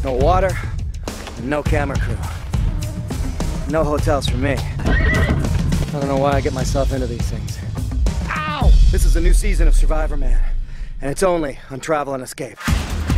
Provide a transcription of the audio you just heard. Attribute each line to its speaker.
Speaker 1: No water, and no camera crew. No hotels for me. I don't know why I get myself into these things. Ow! This is a new season of Survivorman, and it's only on Travel and Escape.